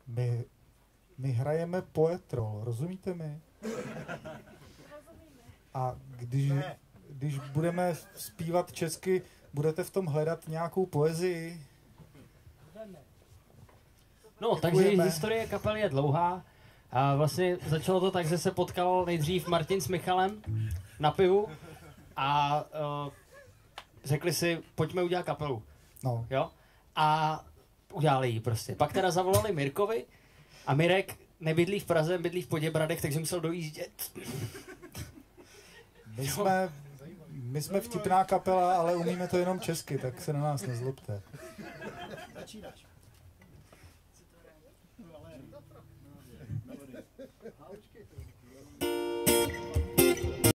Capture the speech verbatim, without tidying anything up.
My, my hrajeme Poetrol, rozumíte mi? A když, když budeme zpívat česky, budete v tom hledat nějakou poezii? No, takže historie kapely je dlouhá. A vlastně začalo to tak, že se potkal nejdřív Martin s Michalem na pivu a uh, řekli si, pojďme udělat kapelu. No. Jo? A udělali ji prostě. Pak teda zavolali Mirkovi a Mirek nebydlí v Praze, bydlí v Poděbradech, takže musel dojíždět. My jsme, my jsme vtipná kapela, ale umíme to jenom česky, tak se na nás nezlobte. Začínáš.